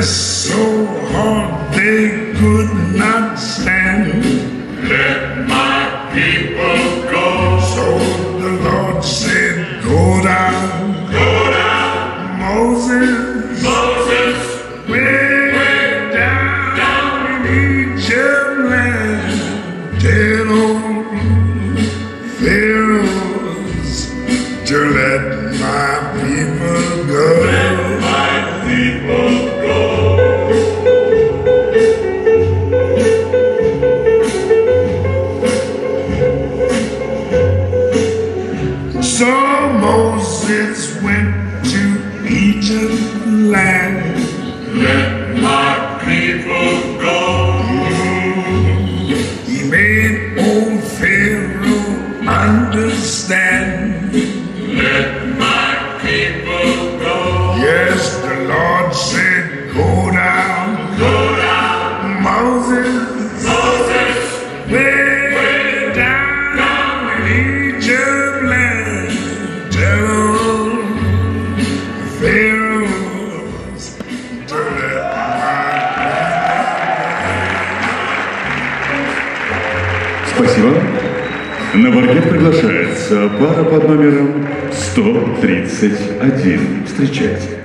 pressed so hard they could not stand. Let my people go. So the Lord said, go down. Go down. Moses, way down in Egypt land. Tell old Pharaohs to let my people go. Let my people go. So Moses went to Egypt land. Let my people go. He made old Pharaoh understand. Let my people go. Yes, the Lord said, go down. Go down. Moses, way down in Egypt land. Tell Pharaohs to let Спасибо. На паркет приглашается пара под номером 131. Встречайте.